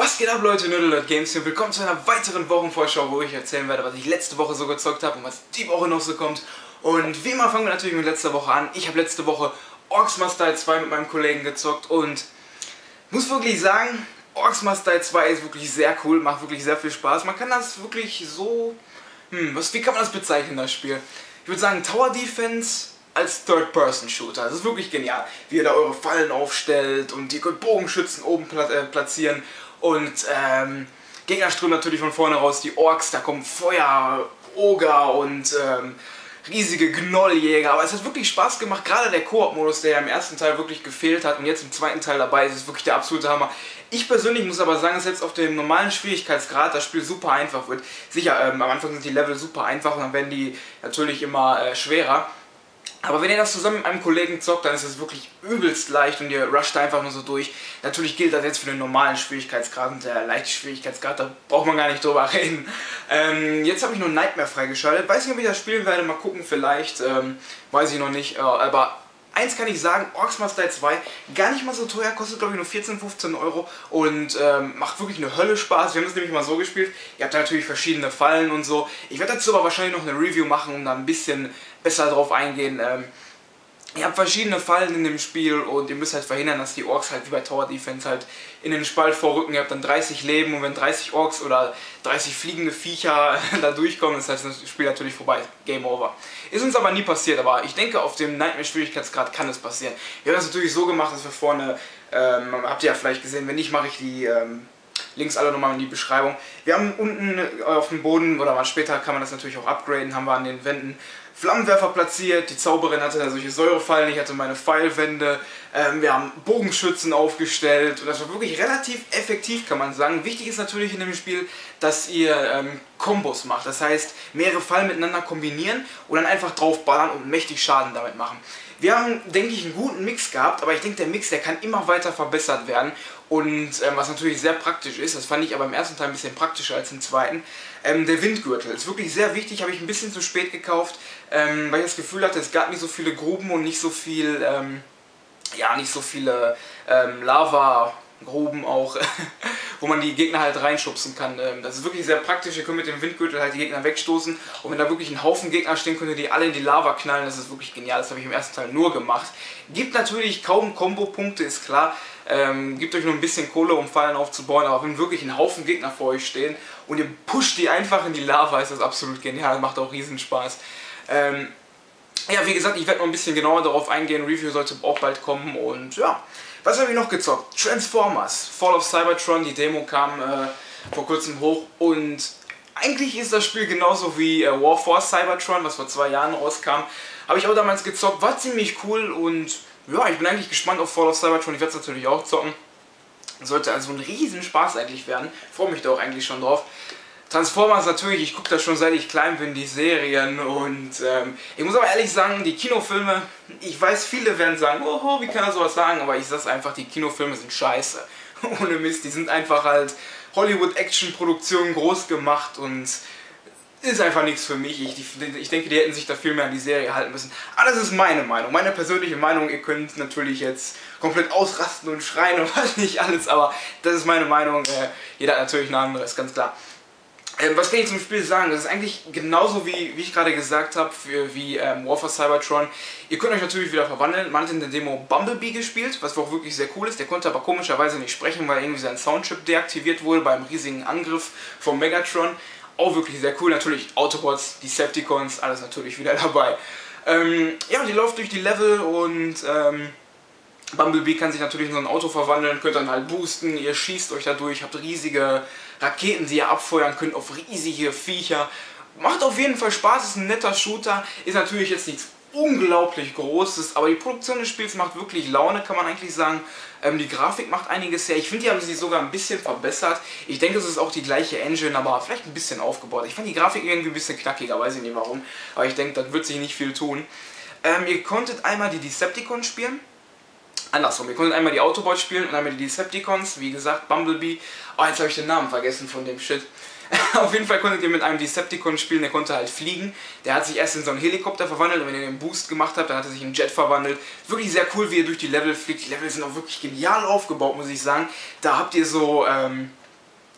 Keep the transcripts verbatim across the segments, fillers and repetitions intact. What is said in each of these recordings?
Was geht ab, Leute? Nerdle.games hier. Willkommen zu einer weiteren Wochenvorschau, wo ich erzählen werde, was ich letzte Woche so gezockt habe und was die Woche noch so kommt. Und wie immer fangen wir natürlich mit letzter Woche an. Ich habe letzte Woche Orcs Must Die zwei mit meinem Kollegen gezockt und muss wirklich sagen, Orcs Must Die zwei ist wirklich sehr cool, macht wirklich sehr viel Spaß. Man kann das wirklich so... Hm, was, wie kann man das bezeichnen, das Spiel? Ich würde sagen, Tower Defense als Third-Person-Shooter. Das ist wirklich genial, wie ihr da eure Fallen aufstellt und ihr könnt Bogenschützen oben platzieren. Und ähm, Gegner strömen natürlich von vorne raus, die Orks, da kommen Feuer, Oger und ähm, riesige Gnolljäger. Aber es hat wirklich Spaß gemacht, gerade der Koop-Modus, der ja im ersten Teil wirklich gefehlt hat und jetzt im zweiten Teil dabei ist, ist wirklich der absolute Hammer. Ich persönlich muss aber sagen, dass jetzt auf dem normalen Schwierigkeitsgrad das Spiel super einfach wird. Sicher, ähm, am Anfang sind die Level super einfach und dann werden die natürlich immer äh, schwerer. Aber wenn ihr das zusammen mit einem Kollegen zockt, dann ist es wirklich übelst leicht und ihr rusht einfach nur so durch. Natürlich gilt das jetzt für den normalen Schwierigkeitsgrad und der leichte Schwierigkeitsgrad, da braucht man gar nicht drüber reden. Ähm, jetzt habe ich nur Nightmare freigeschaltet. Weiß nicht, ob ich das spielen werde, mal gucken vielleicht, ähm, weiß ich noch nicht. Äh, aber eins kann ich sagen, Orcs Must Die zwei, gar nicht mal so teuer, kostet glaube ich nur vierzehn, fünfzehn Euro und ähm, macht wirklich eine Hölle Spaß. Wir haben es nämlich mal so gespielt, ihr habt da natürlich verschiedene Fallen und so. Ich werde dazu aber wahrscheinlich noch eine Review machen, um da ein bisschen besser drauf eingehen. Ähm, ihr habt verschiedene Fallen in dem Spiel und ihr müsst halt verhindern, dass die Orks halt wie bei Tower Defense halt in den Spalt vorrücken. Ihr habt dann dreißig Leben und wenn dreißig Orks oder dreißig fliegende Viecher da durchkommen, ist das Spiel natürlich vorbei. Game over. Ist uns aber nie passiert, aber ich denke, auf dem Nightmare-Schwierigkeitsgrad kann es passieren. Wir haben das natürlich so gemacht, dass wir vorne, ähm, habt ihr ja vielleicht gesehen, wenn nicht, mache ich die ähm, Links alle nochmal in die Beschreibung. Wir haben unten auf dem Boden, oder mal später kann man das natürlich auch upgraden, haben wir an den Wänden Flammenwerfer platziert, die Zauberin hatte da solche Säurefallen, ich hatte meine Pfeilwände, ähm, wir haben Bogenschützen aufgestellt und das war wirklich relativ effektiv, kann man sagen. Wichtig ist natürlich in dem Spiel, dass ihr ähm, Kombos macht, das heißt mehrere Fallen miteinander kombinieren und dann einfach drauf ballern und mächtig Schaden damit machen. Wir haben, denke ich, einen guten Mix gehabt, aber ich denke, der Mix, der kann immer weiter verbessert werden und ähm, was natürlich sehr praktisch ist, das fand ich aber im ersten Teil ein bisschen praktischer als im zweiten, ähm, der Windgürtel ist wirklich sehr wichtig, habe ich ein bisschen zu spät gekauft, ähm, weil ich das Gefühl hatte, es gab nicht so viele Gruben und nicht so viel, ähm, ja, nicht so viele ähm, Lava-Gruben auch, wo man die Gegner halt reinschubsen kann. Ähm, das ist wirklich sehr praktisch, ihr könnt mit dem Windgürtel halt die Gegner wegstoßen und wenn da wirklich ein Haufen Gegner stehen, könnt ihr die alle in die Lava knallen, das ist wirklich genial, das habe ich im ersten Teil nur gemacht. Gibt natürlich kaum Kombo-Punkte, ist klar. Ähm, gebt euch nur ein bisschen Kohle, um Fallen aufzubauen, aber wenn wirklich ein Haufen Gegner vor euch stehen und ihr pusht die einfach in die Lava, ist das absolut genial, macht auch riesen Spaß. Ähm, ja, wie gesagt, ich werde noch ein bisschen genauer darauf eingehen, Review sollte auch bald kommen und ja, was habe ich noch gezockt? Transformers, Fall of Cybertron, die Demo kam äh, vor kurzem hoch und eigentlich ist das Spiel genauso wie äh, War for Cybertron, was vor zwei Jahren rauskam, habe ich auch damals gezockt, war ziemlich cool und ja, ich bin eigentlich gespannt auf Fall of Cybertron, ich werde es natürlich auch zocken. Sollte also ein riesen Spaß eigentlich werden, freue mich da auch eigentlich schon drauf. Transformers natürlich, ich gucke das schon seit ich klein bin, die Serien und ähm, ich muss aber ehrlich sagen, die Kinofilme, ich weiß, viele werden sagen, oh, wie kann er sowas sagen, aber ich sage einfach, die Kinofilme sind scheiße. Ohne Mist, die sind einfach halt Hollywood-Action-Produktionen groß gemacht und ist einfach nichts für mich. Ich, ich denke, die hätten sich da viel mehr an die Serie halten müssen. Aber das ist meine Meinung, meine persönliche Meinung. Ihr könnt natürlich jetzt komplett ausrasten und schreien und was nicht alles, aber das ist meine Meinung. Äh, jeder hat natürlich eine andere, ist ganz klar. Ähm, was kann ich zum Spiel sagen? Das ist eigentlich genauso wie, wie ich gerade gesagt habe, für, wie ähm, War for Cybertron. Ihr könnt euch natürlich wieder verwandeln. Man hat in der Demo Bumblebee gespielt, was auch wirklich sehr cool ist. Der konnte aber komischerweise nicht sprechen, weil irgendwie sein Soundchip deaktiviert wurde beim riesigen Angriff vom Megatron. Auch wirklich sehr cool. Natürlich Autobots, Decepticons, alles natürlich wieder dabei. Ähm, ja, die läuft durch die Level und ähm, Bumblebee kann sich natürlich in so ein Auto verwandeln, könnt dann halt boosten, ihr schießt euch dadurch, habt riesige Raketen, die ihr abfeuern könnt auf riesige Viecher. Macht auf jeden Fall Spaß, ist ein netter Shooter, ist natürlich jetzt nichts unglaublich Großes, aber die Produktion des Spiels macht wirklich Laune, kann man eigentlich sagen. Ähm, die Grafik macht einiges her, ich finde, die haben sie sogar ein bisschen verbessert. Ich denke, es ist auch die gleiche Engine, aber vielleicht ein bisschen aufgebaut. Ich fand die Grafik irgendwie ein bisschen knackiger, weiß ich nicht warum, aber ich denke, das wird sich nicht viel tun. Ähm, ihr konntet einmal die Decepticons spielen. Andersrum, ihr konntet einmal die Autobots spielen und einmal die Decepticons, wie gesagt, Bumblebee. Oh, jetzt habe ich den Namen vergessen von dem Shit. Auf jeden Fall konntet ihr mit einem Decepticon spielen, der konnte halt fliegen. Der hat sich erst in so einen Helikopter verwandelt und wenn ihr den Boost gemacht habt, dann hat er sich in einen Jet verwandelt. Wirklich sehr cool, wie ihr durch die Level fliegt. Die Level sind auch wirklich genial aufgebaut, muss ich sagen. Da habt ihr so, ähm,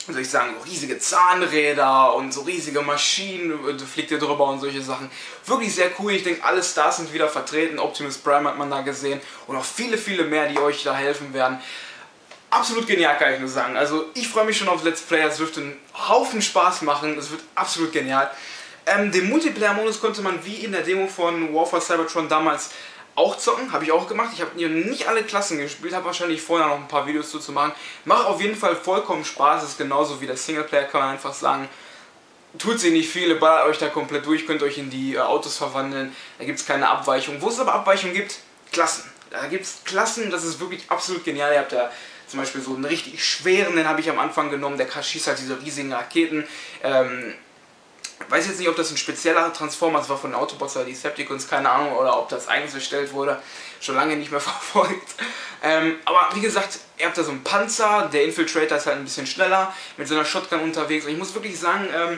wie soll ich sagen, so riesige Zahnräder und so riesige Maschinen, fliegt ihr drüber und solche Sachen. Wirklich sehr cool, ich denke, alle Stars sind wieder vertreten, Optimus Prime hat man da gesehen und auch viele, viele mehr, die euch da helfen werden. Absolut genial, kann ich nur sagen. Also ich freue mich schon auf Let's Play, es wird einen Haufen Spaß machen, es wird absolut genial. Ähm, den Multiplayer-Modus konnte man wie in der Demo von War for Cybertron damals auch zocken, habe ich auch gemacht. Ich habe nicht alle Klassen gespielt, habe wahrscheinlich vorher noch ein paar Videos dazu machen. Macht auf jeden Fall vollkommen Spaß, ist genauso wie der Singleplayer, kann man einfach sagen. Tut sich nicht viel, ballert euch da komplett durch, könnt euch in die äh, Autos verwandeln, da gibt es keine Abweichung. Wo es aber Abweichungen gibt, Klassen. Da gibt es Klassen, das ist wirklich absolut genial. Ihr habt da zum Beispiel so einen richtig schweren, den habe ich am Anfang genommen, der schießt halt diese riesigen Raketen. Ähm, Ich weiß jetzt nicht, ob das ein spezieller Transformer, das war von den Autobots oder Decepticons, keine Ahnung, oder ob das eigens erstellt wurde, schon lange nicht mehr verfolgt. Ähm, aber wie gesagt, ihr habt da so einen Panzer, der Infiltrator ist halt ein bisschen schneller, mit so einer Shotgun unterwegs. Und ich muss wirklich sagen, ähm,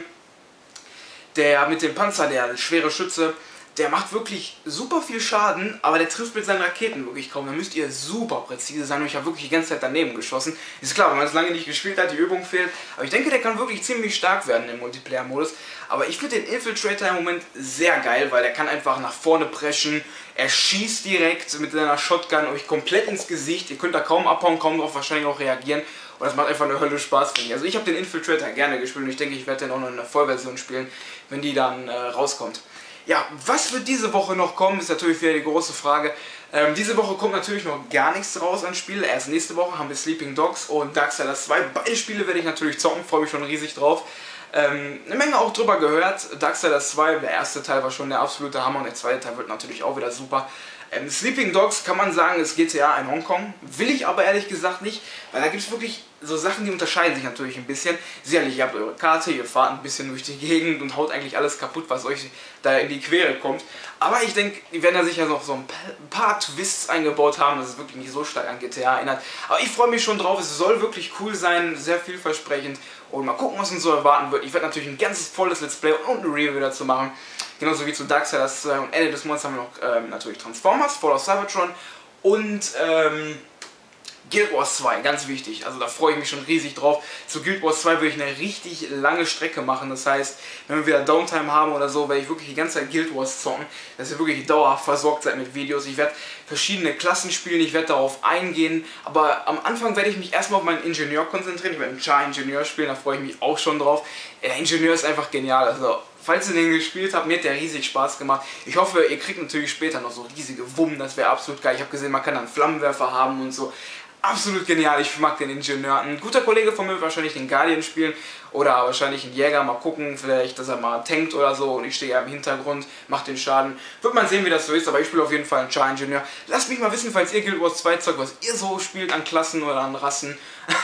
der mit dem Panzer, der schwere Schütze, der macht wirklich super viel Schaden, aber der trifft mit seinen Raketen wirklich kaum. Da müsst ihr super präzise sein und ich habe wirklich die ganze Zeit daneben geschossen. Ist klar, wenn man es lange nicht gespielt hat, die Übung fehlt. Aber ich denke, der kann wirklich ziemlich stark werden im Multiplayer-Modus. Aber ich finde den Infiltrator im Moment sehr geil, weil der kann einfach nach vorne preschen. Er schießt direkt mit seiner Shotgun euch komplett ins Gesicht. Ihr könnt da kaum abhauen, kaum darauf wahrscheinlich auch reagieren. Und das macht einfach eine Hölle Spaß, finde ich. Also ich habe den Infiltrator gerne gespielt und ich denke, ich werde den auch noch in der Vollversion spielen, wenn die dann äh, rauskommt. Ja, was wird diese Woche noch kommen, ist natürlich wieder die große Frage. Ähm, diese Woche kommt natürlich noch gar nichts raus an Spielen. Erst nächste Woche haben wir Sleeping Dogs und Darksiders zwei. Beide Spiele werde ich natürlich zocken, freue mich schon riesig drauf. Ähm, eine Menge auch drüber gehört. Darksiders zwei, der erste Teil war schon der absolute Hammer und der zweite Teil wird natürlich auch wieder super. Ähm, Sleeping Dogs kann man sagen, ist G T A in Hongkong. Will ich aber ehrlich gesagt nicht, weil da gibt es wirklich so Sachen, die unterscheiden sich natürlich ein bisschen. Sicherlich, ihr habt eure Karte, ihr fahrt ein bisschen durch die Gegend und haut eigentlich alles kaputt, was euch da in die Quere kommt. Aber ich denke, die werden da sicher noch so ein paar Twists eingebaut haben, dass es wirklich nicht so stark an G T A erinnert. Aber ich freue mich schon drauf, es soll wirklich cool sein, sehr vielversprechend. Und mal gucken, was uns so erwarten wird. Ich werde natürlich ein ganzes volles Let's Play und ein Review dazu machen. Genauso wie zu Darksiders zwei und Ende des Monats haben wir noch ähm, natürlich Transformers, Fall of Cybertron und ähm, Guild Wars zwei, ganz wichtig, also da freue ich mich schon riesig drauf. Zu Guild Wars zwei würde ich eine richtig lange Strecke machen, das heißt, wenn wir wieder Downtime haben oder so, werde ich wirklich die ganze Zeit Guild Wars zocken, dass ihr wirklich dauerhaft versorgt seid mit Videos. Ich werde verschiedene Klassen spielen, ich werde darauf eingehen, aber am Anfang werde ich mich erstmal auf meinen Ingenieur konzentrieren, ich werde einen Char-Ingenieur spielen, da freue ich mich auch schon drauf. Der Ingenieur ist einfach genial, also falls ihr den gespielt habt, mir hat der riesig Spaß gemacht. Ich hoffe, ihr kriegt natürlich später noch so riesige Wummen, das wäre absolut geil. Ich habe gesehen, man kann dann Flammenwerfer haben und so. Absolut genial, ich mag den Ingenieur. Ein guter Kollege von mir wird wahrscheinlich den Guardian spielen oder wahrscheinlich einen Jäger, mal gucken, vielleicht, dass er mal tankt oder so und ich stehe ja im Hintergrund, mache den Schaden. Wird man sehen, wie das so ist, aber ich spiele auf jeden Fall einen Char-Ingenieur. Lasst mich mal wissen, falls ihr Guild Wars zwei zockt, was ihr so spielt an Klassen oder an Rassen.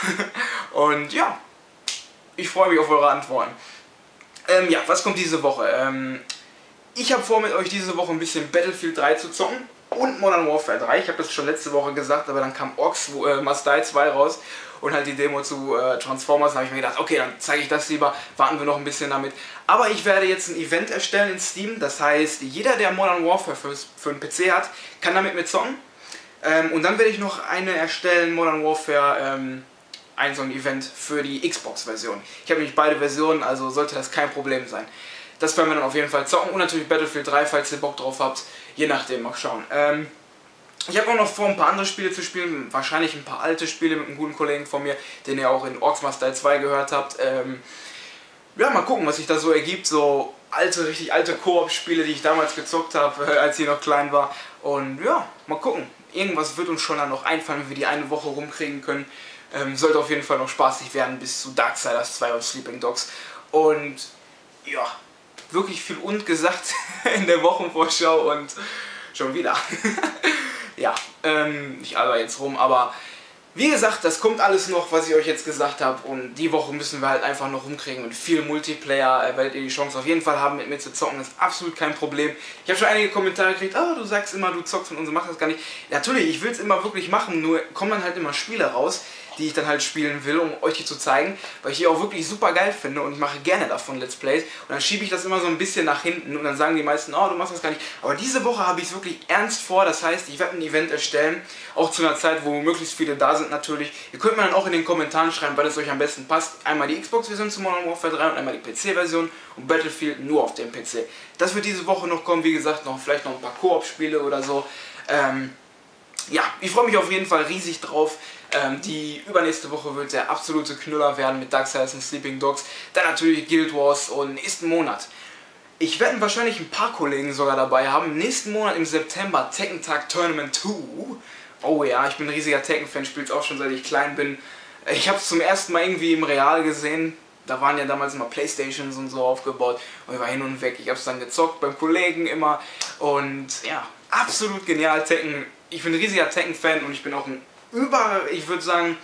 Und ja, ich freue mich auf eure Antworten. Ähm, ja, was kommt diese Woche? Ähm, ich habe vor, mit euch diese Woche ein bisschen Battlefield drei zu zocken. Und Modern Warfare drei, ich habe das schon letzte Woche gesagt, aber dann kam Orcs äh, Must Die zwei raus und halt die Demo zu äh, Transformers, da habe ich mir gedacht, okay, dann zeige ich das lieber, warten wir noch ein bisschen damit. Aber ich werde jetzt ein Event erstellen in Steam, das heißt, jeder, der Modern Warfare für, für einen P C hat, kann damit mit zocken. Ähm, und dann werde ich noch eine erstellen, Modern Warfare, ähm, ein so ein Event für die Xbox-Version. Ich habe nämlich beide Versionen, also sollte das kein Problem sein. Das werden wir dann auf jeden Fall zocken und natürlich Battlefield drei, falls ihr Bock drauf habt. Je nachdem, mal schauen. Ähm, ich habe auch noch vor, ein paar andere Spiele zu spielen. Wahrscheinlich ein paar alte Spiele mit einem guten Kollegen von mir, den ihr auch in Orcs Must Die zwei gehört habt. Ähm, ja, mal gucken, was sich da so ergibt. So alte, richtig alte Koop-Spiele, die ich damals gezockt habe, äh, als ich noch klein war. Und ja, mal gucken. Irgendwas wird uns schon dann noch einfallen, wenn wir die eine Woche rumkriegen können. Ähm, sollte auf jeden Fall noch spaßig werden bis zu Darksiders zwei und Sleeping Dogs. Und ja, wirklich viel und gesagt in der Wochenvorschau und schon wieder. Ja, ähm, ich alber jetzt rum, aber wie gesagt, das kommt alles noch, was ich euch jetzt gesagt habe und die Woche müssen wir halt einfach noch rumkriegen und viel Multiplayer, äh, werdet ihr die Chance auf jeden Fall haben, mit mir zu zocken, ist absolut kein Problem. Ich habe schon einige Kommentare gekriegt, oh, du sagst immer, du zockst und so, machst das gar nicht. Ja, natürlich, ich will es immer wirklich machen, nur kommen dann halt immer Spiele raus, die ich dann halt spielen will, um euch die zu zeigen, weil ich die auch wirklich super geil finde und ich mache gerne davon Let's Plays. Und dann schiebe ich das immer so ein bisschen nach hinten und dann sagen die meisten, oh, du machst das gar nicht. Aber diese Woche habe ich es wirklich ernst vor, das heißt, ich werde ein Event erstellen, auch zu einer Zeit, wo möglichst viele da sind natürlich. Ihr könnt mir dann auch in den Kommentaren schreiben, weil es euch am besten passt. Einmal die Xbox-Version zu Modern Warfare drei und einmal die P C-Version und Battlefield nur auf dem P C. Das wird diese Woche noch kommen, wie gesagt, noch vielleicht noch ein paar Koop-Spiele oder so. Ähm, ja, ich freue mich auf jeden Fall riesig drauf. Ähm, die übernächste Woche wird der absolute Knüller werden mit Darksiders und Sleeping Dogs. Dann natürlich Guild Wars und nächsten Monat. Ich werde wahrscheinlich ein paar Kollegen sogar dabei haben. Nächsten Monat im September Tekken Tag Tournament zwei. Oh ja, ich bin ein riesiger Tekken-Fan, spiele es auch schon seit ich klein bin. Ich habe es zum ersten Mal irgendwie im Real gesehen. Da waren ja damals immer Playstations und so aufgebaut. Und ich war hin und weg. Ich habe es dann gezockt beim Kollegen immer. Und ja, absolut genial Tekken. Ich bin ein riesiger Tekken-Fan und ich bin auch ein über, ich würde sagen,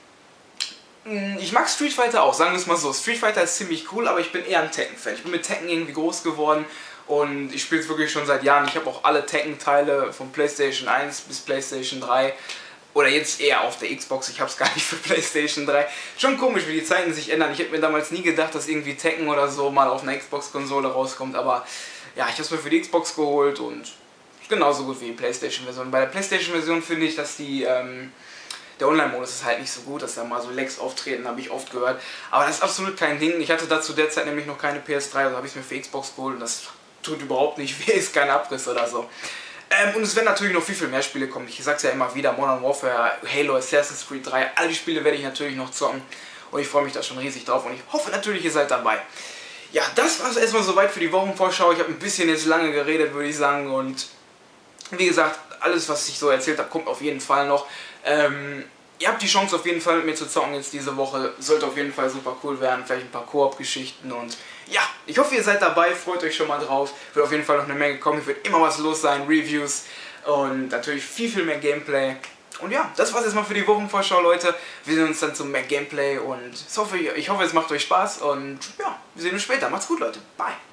ich mag Street Fighter auch, sagen wir es mal so. Street Fighter ist ziemlich cool, aber ich bin eher ein Tekken-Fan. Ich bin mit Tekken irgendwie groß geworden und ich spiele es wirklich schon seit Jahren. Ich habe auch alle Tekken-Teile von PlayStation eins bis PlayStation drei. Oder jetzt eher auf der Xbox, ich habe es gar nicht für PlayStation drei. Schon komisch, wie die Zeiten sich ändern. Ich hätte mir damals nie gedacht, dass irgendwie Tekken oder so mal auf einer Xbox-Konsole rauskommt. Aber ja, ich habe es mir für die Xbox geholt und genauso gut wie die PlayStation-Version. Bei der PlayStation-Version finde ich, dass die, ähm, der Online-Modus ist halt nicht so gut, dass da mal so Lags auftreten, habe ich oft gehört. Aber das ist absolut kein Ding. Ich hatte dazu derzeit nämlich noch keine P S drei, also habe ich es mir für Xbox geholt und das tut überhaupt nicht weh, ist kein Abriss oder so. Ähm, und es werden natürlich noch viel, viel mehr Spiele kommen. Ich sag's ja immer wieder, Modern Warfare, Halo, Assassin's Creed drei, all die Spiele werde ich natürlich noch zocken. Und ich freue mich da schon riesig drauf und ich hoffe natürlich, ihr seid dabei. Ja, das war es erstmal soweit für die Wochenvorschau. Ich habe ein bisschen jetzt lange geredet, würde ich sagen. Und wie gesagt, alles, was ich so erzählt habe, kommt auf jeden Fall noch. Ähm, ihr habt die Chance auf jeden Fall mit mir zu zocken jetzt diese Woche. Sollte auf jeden Fall super cool werden. Vielleicht ein paar Koop-Geschichten und ja, ich hoffe, ihr seid dabei. Freut euch schon mal drauf. Wird auf jeden Fall noch eine Menge kommen. Es wird immer was los sein. Reviews und natürlich viel, viel mehr Gameplay. Und ja, das war's jetzt mal für die Wochenvorschau, Leute. Wir sehen uns dann zum mehr Gameplay und ich hoffe, ich hoffe, es macht euch Spaß und ja, wir sehen uns später. Macht's gut, Leute. Bye.